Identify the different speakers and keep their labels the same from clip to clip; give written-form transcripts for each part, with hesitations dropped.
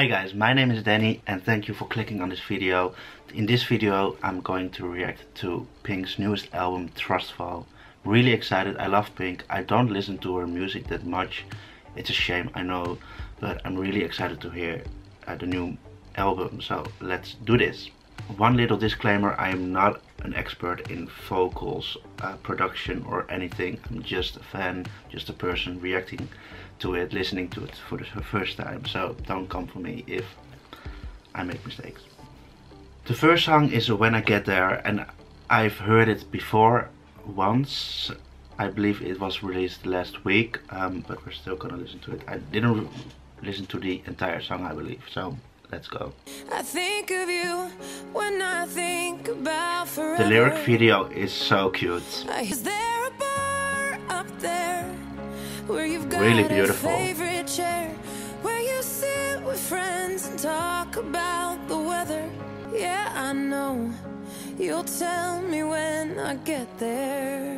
Speaker 1: Hi guys, my name is Danny and thank you for clicking on this video. In this video I'm going to react to Pink's newest album, Trustfall. Really excited, I love Pink. I don't listen to her music that much. It's a shame, I know, but I'm really excited to hear the new album, so let's do this. One little disclaimer, I am not an expert in vocals, production or anything. I'm just a fan, just a person reacting to it, listening to it for the first time, so don't come for me if I make mistakes. The first song is When I Get There, and I've heard it before once. I believe it was released last week, but we're still gonna listen to it. I didn't listen to the entire song, I believe, so let's go.
Speaker 2: I think of you when I think about forever.
Speaker 1: The lyric video is so cute.
Speaker 2: Is there a bar up there where you've got
Speaker 1: really beautiful.
Speaker 2: a favorite chair where you sit with friends and talk about the weather? Yeah, I know. You'll tell me when I get there.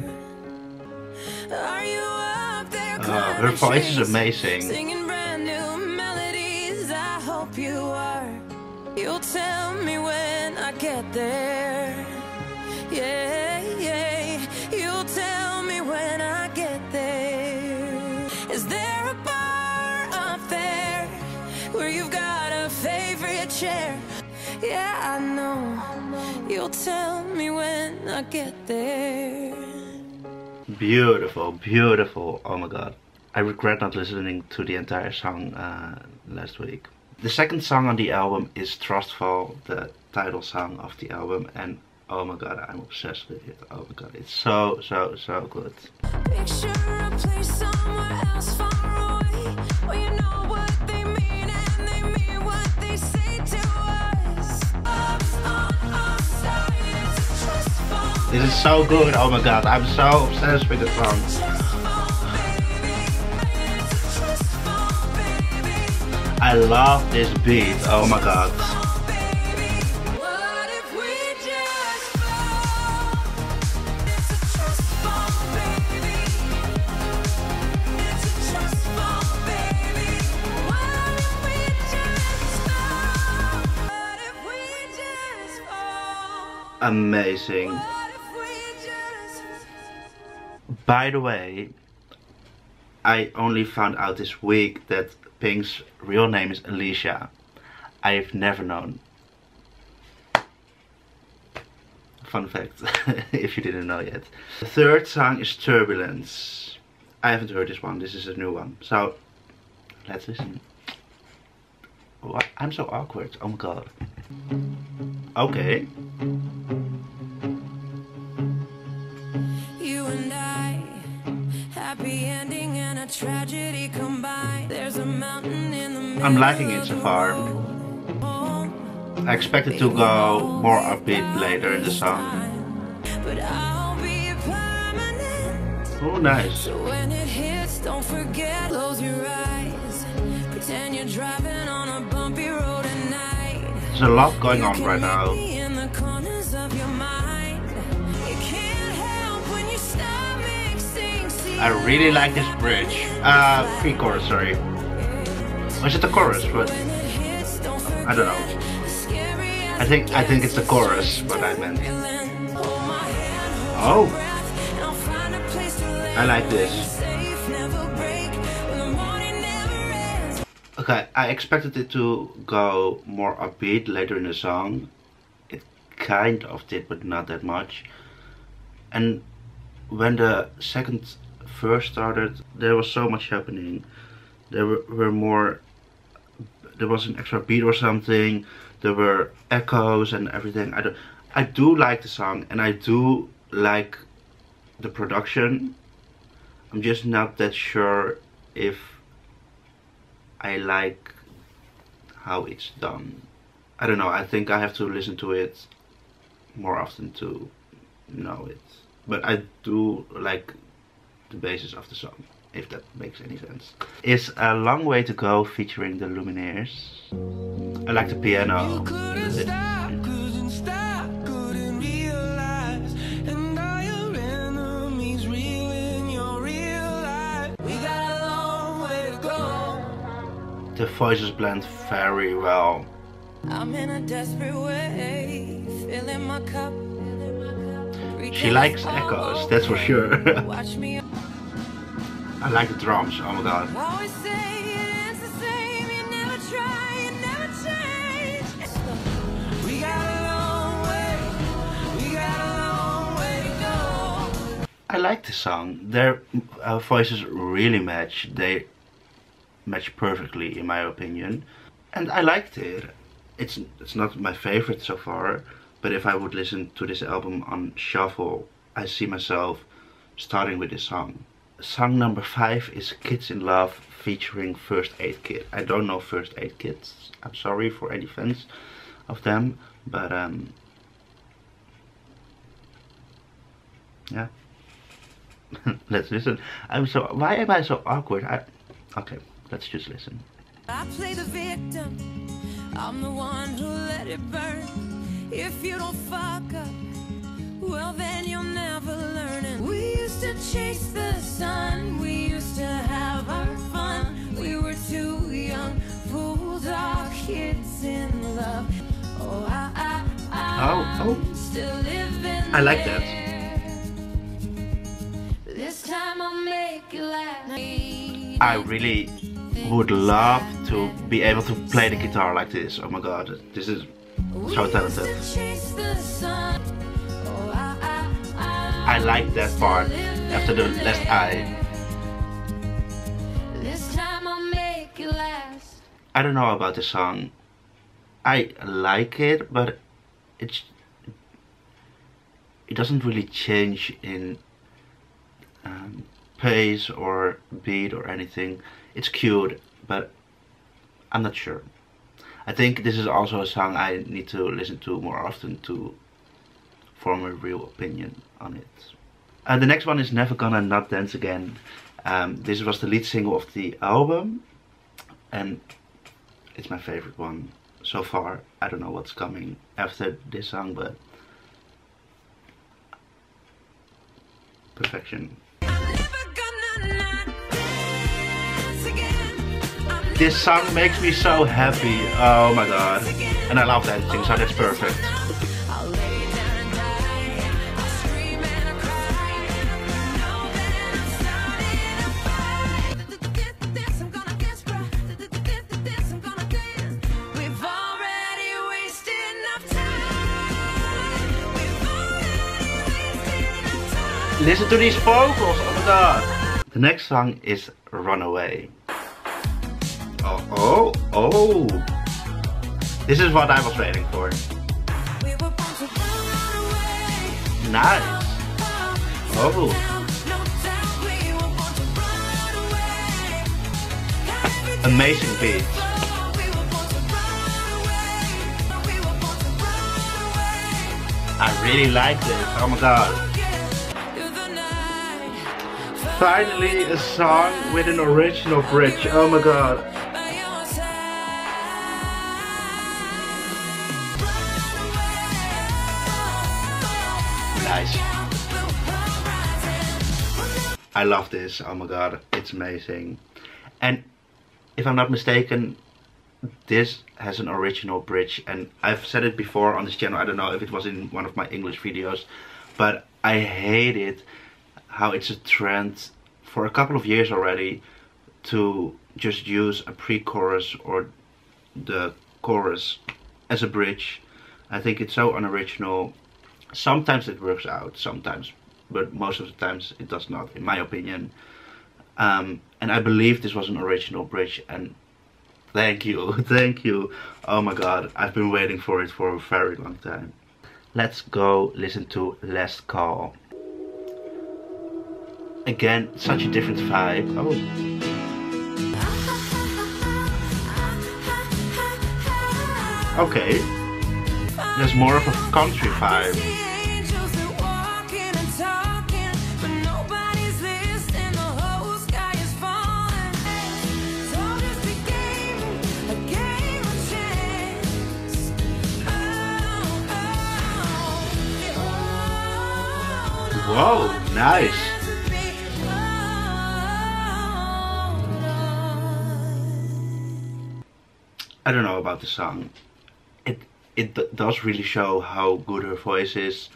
Speaker 2: Are you up there?
Speaker 1: Her voice is amazing.
Speaker 2: Singing brand new melodies. I hope you are. You'll tell me when I get there. Yeah, yeah. You'll tell me when I get there. Is there a bar up there where you've got a favorite chair? Yeah, I know. You'll tell me when I get there.
Speaker 1: Beautiful, beautiful. Oh my god. I regret not listening to the entire song last week. The second song on the album is Trustfall, the title song of the album, and oh my god, I'm obsessed with it. Oh my god, it's so good.
Speaker 2: Picture a place somewhere else far away, where you know what they mean and they mean what they say to us.
Speaker 1: This is so good, oh my god, I'm so obsessed with the song. I love this beat, oh my god. Amazing. By the way, I only found out this week that Pink's real name is Alicia. I've never known. Fun fact, if you didn't know yet. The third song is Turbulence. I haven't heard this one, this is a new one. So, let's listen. What? I'm so awkward, oh my god. Okay.
Speaker 2: You and I, happy ending and a tragedy combined. There's a mountain in the middle.
Speaker 1: I'm liking it so far. I expect it to go more upbeat later in the song.
Speaker 2: But I'll be permanent.
Speaker 1: Oh, nice.
Speaker 2: So when it hits, don't forget, close your eyes. Pretend you're driving on a bumpy road at night.
Speaker 1: There's a lot going on right now.
Speaker 2: In the corners of your mind. You can't help when you start mixing.
Speaker 1: I really like this bridge. Pre-chorus, sorry. Was it the chorus? But I don't know. I think it's the chorus, what I meant. Oh, I like this. Okay, I expected it to go more upbeat later in the song. It kind of did, but not that much. And when the second verse started, there was so much happening. There was an extra beat or something. There were echoes and everything. I do like the song and I do like the production. I'm just not that sure if I like how it's done. I don't know, I think I have to listen to it more often to know it. But I do like the basis of the song, if that makes any sense. It's A Long Way to Go featuring the Lumineers. I like the piano. The voices blend very well.
Speaker 2: I'm in a desperate way, filling my cup.
Speaker 1: She likes echoes, that's for sure.
Speaker 2: Watch me.
Speaker 1: I like the drums, oh my god.
Speaker 2: Always say it's the same, you never try, you never change. We got a long way to go.
Speaker 1: I like this song. Their voices really match. They match perfectly in my opinion. And I liked it. It's not my favorite so far, but if I would listen to this album on shuffle, I see myself starting with this song. Song number 5 is Kids in Love featuring First Aid Kit. I don't know First Aid Kits. I'm sorry for any fans of them, but yeah. Let's listen. Why am I so awkward? Okay, let's just listen.
Speaker 2: I play the victim, I'm the one who let it burn. If you don't fuck up, well then you'll never learn it. We used to chase the sun, we used to have our fun. We were too young, fools our kids in love. Oh, I'm still living
Speaker 1: I like
Speaker 2: there.
Speaker 1: that.
Speaker 2: This time I'll make it last.
Speaker 1: I really would love to be able to play the guitar like this. Oh my god, this is so talented. I like that part after the last I. I don't know about the song. I like it, but it doesn't really change in pace or beat or anything. It's cute, but I'm not sure. I think this is also a song I need to listen to more often to form a real opinion on it. The next one is Never Gonna Not Dance Again. This was the lead single of the album, and it's my favorite one so far. I don't know what's coming after this song, but perfection. This song makes me so happy, oh my god. And I love dancing, so that's perfect. Listen to these vocals, oh my god. The next song is Runaway. Oh. This is what I was waiting for. Nice. Oh. Amazing beat. I really like this, oh my god. Finally a song with an original bridge, oh my god. Nice. I love this, oh my god, it's amazing. And if I'm not mistaken, this has an original bridge, and I've said it before on this channel. I don't know if it was in one of my English videos, but I hate it how it's a trend for a couple of years already to just use a pre-chorus or the chorus as a bridge. I think it's so unoriginal. Sometimes it works out, sometimes, but most of the times it does not, in my opinion. And I believe this was an original bridge, and thank you, thank you. Oh my god, I've been waiting for it for a very long time. Let's go listen to Last Call. Again, such a different vibe. Oh. Okay. There's more of a country vibe. Whoa, nice. I don't know about the song. It does really show how good her voice is.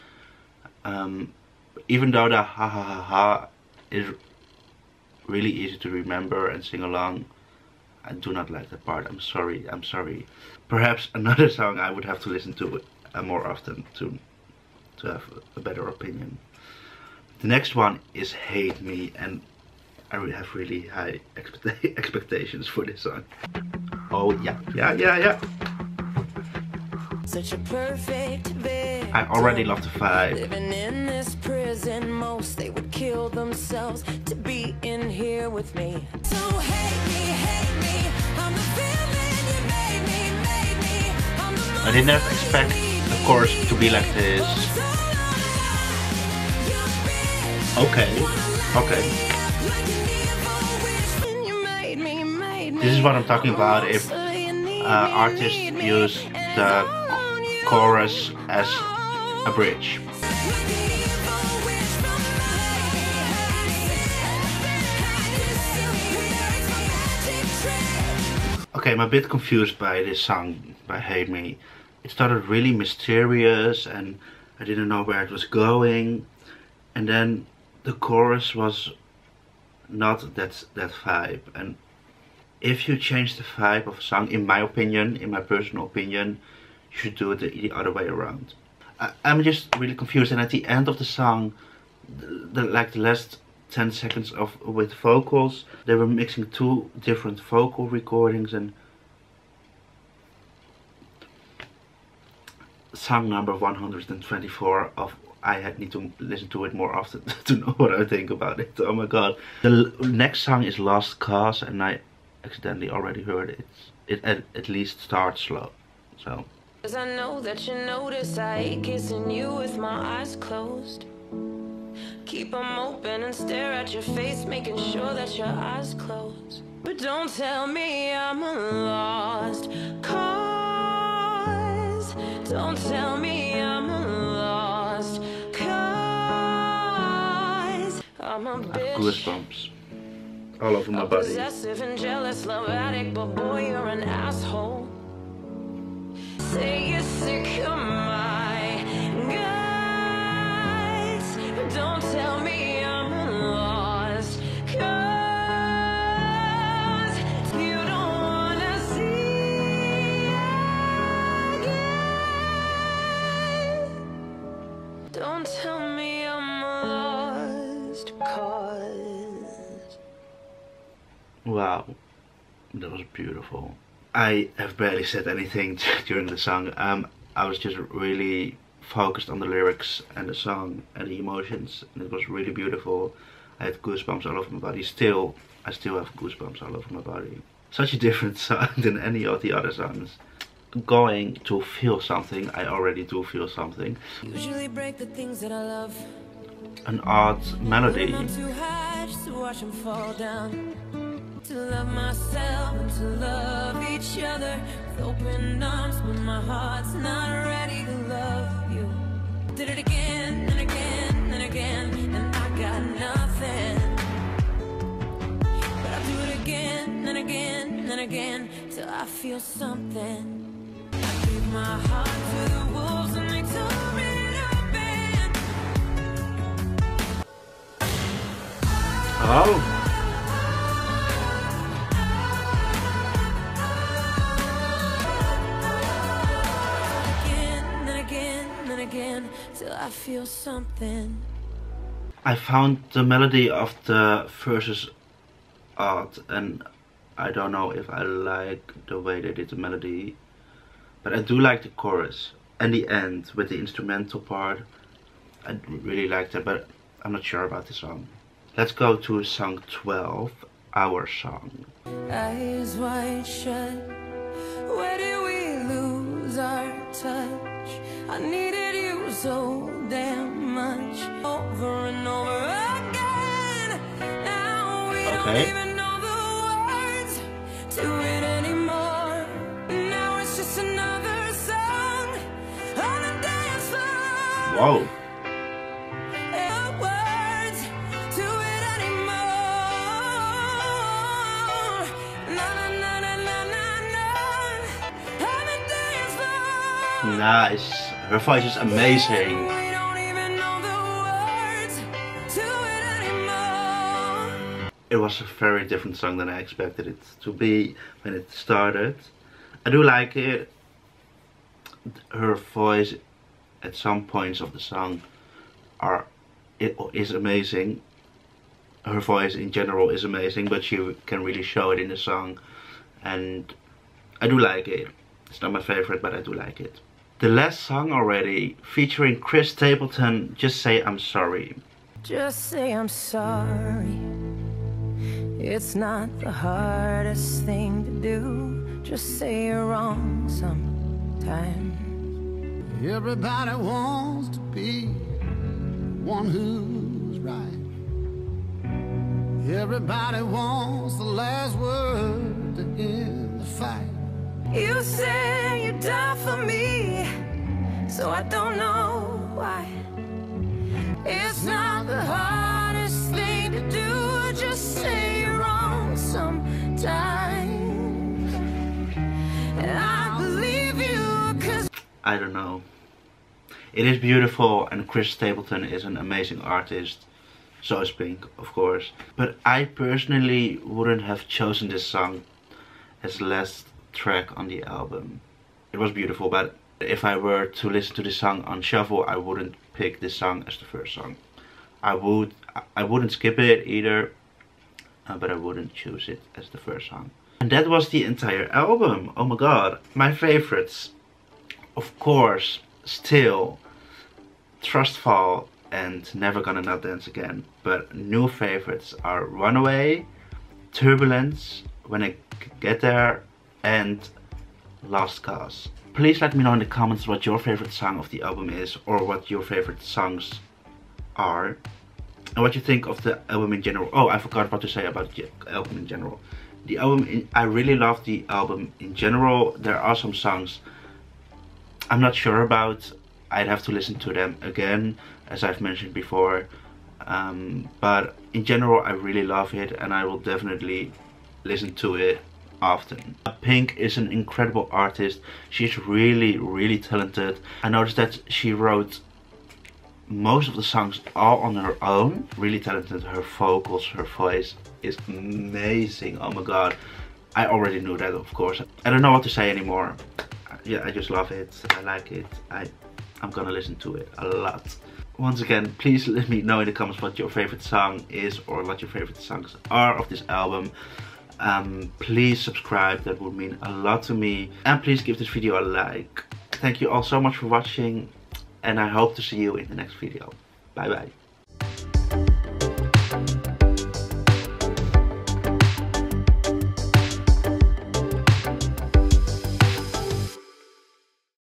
Speaker 1: Even though the ha ha ha ha is really easy to remember and sing along, I do not like that part. I'm sorry. Perhaps another song I would have to listen to more often to have a better opinion. The next one is Hate Me, and I have really high expectations for this song. Oh yeah.
Speaker 2: Such a perfect victim.
Speaker 1: I already love the vibe.
Speaker 2: Living in this prison, most they would kill themselves to be in here with me. So hate me, I'm the feeling you made me. I'm the
Speaker 1: I did not expect the chorus to be like this. Okay. This is what I'm talking about. If artists use the chorus as a bridge. Okay, I'm a bit confused by this song, by Hate Me. It started really mysterious and I didn't know where it was going. And then the chorus was not that vibe. And if you change the vibe of a song, in my opinion, in my personal opinion, you should do it the other way around. I'm just really confused, and at the end of the song, the last 10 seconds with vocals, they were mixing two different vocal recordings, and song number 124 of I need to listen to it more often to know what I think about it. Oh my god. The next song is Lost Cause, and I accidentally already heard it. It at least starts slow, so.
Speaker 2: 'Cause I know that you notice I hate kissing you with my eyes closed. Keep them open and stare at your face, making sure that your eyes close. But don't tell me I'm a lost cause. Don't tell me I'm a lost cause. I'm a bitch.
Speaker 1: I have goosebumps all over my body.
Speaker 2: Possessive and jealous, love addict, but boy, you're an asshole. Say you're sick of my guts. Don't tell me I'm lost cause you don't wanna see again. Don't tell me I'm lost cause.
Speaker 1: Wow, that was beautiful. I have barely said anything during the song. I was just really focused on the lyrics and the song and the emotions, and it was really beautiful. I had goosebumps all over my body. I still have goosebumps all over my body. Such a different song than any of the other songs. Going to feel something, I already do feel something.
Speaker 2: Usually break the things that I love.
Speaker 1: An odd melody.
Speaker 2: I'm too high just to watch them fall down. To love myself and to love each other with open arms, but my heart's not ready to love you. Did it again and again and again, and I got nothing. But I'll do it again and again and again till I feel something. I gave my heart to the wolves and they tore it open.
Speaker 1: Oh.
Speaker 2: Till I feel something.
Speaker 1: I found the melody of the verses odd, and I don't know if I like the way they did the melody, but I do like the chorus and the end with the instrumental part. I really liked it, but I'm not sure about the song. Let's go to song 12, Our Song.
Speaker 2: Eyes wide shut, where did we lose our touch? I needed you so damn much, over and over again. Now we don't even know the words to it anymore. Now it's just another song on the dance floor.
Speaker 1: Whoa.
Speaker 2: Words to it anymore. Na na na na na na na.
Speaker 1: Nice. Her voice is amazing.
Speaker 2: We don't even know the words to it anymore.
Speaker 1: It was a very different song than I expected it to be when it started. I do like it. Her voice at some points of the song is amazing. Her voice in general is amazing, but she can really show it in the song, and I do like it. It's not my favorite, but I do like it. The last song already, featuring Chris Stapleton, Just Say I'm Sorry.
Speaker 2: Just say I'm sorry. It's not the hardest thing to do. Just say you're wrong sometimes.
Speaker 3: Everybody wants to be one who's right. Everybody wants the last word to end the fight.
Speaker 2: You say you die for me, so I don't know why. It's not the hardest thing to do. Just say you're wrong sometimes. And I believe you, 'cause
Speaker 1: I don't know. It is beautiful, and Chris Stapleton is an amazing artist. So is Pink, of course. But I personally wouldn't have chosen this song as the last track on the album. It was beautiful, but if I were to listen to this song on shuffle, I wouldn't pick this song as the first song. I wouldn't skip it either, but I wouldn't choose it as the first song. And that was the entire album. Oh my god. My favorites, of course, still Trustfall and Never Gonna Not Dance Again. But new favorites are Runaway, Turbulence, When I Get There, and Lost Cause. Please let me know in the comments what your favorite song of the album is, or what your favorite songs are, and what you think of the album in general. Oh, I forgot what to say about the album in general. The album, I really love the album in general. There are some songs I'm not sure about. I'd have to listen to them again, as I've mentioned before. But in general, I really love it, and I will definitely listen to it often. Pink is an incredible artist. She's really, really talented. I noticed that she wrote most of the songs all on her own. Really talented. Her vocals, her voice is amazing. Oh my god. I already knew that, of course. I don't know what to say anymore. Yeah, I just love it. I like it. I'm gonna listen to it a lot. Once again, please let me know in the comments what your favorite song is, or what your favorite songs are of this album. Please subscribe, that would mean a lot to me. And please give this video a like. Thank you all so much for watching, and I hope to see you in the next video. Bye bye.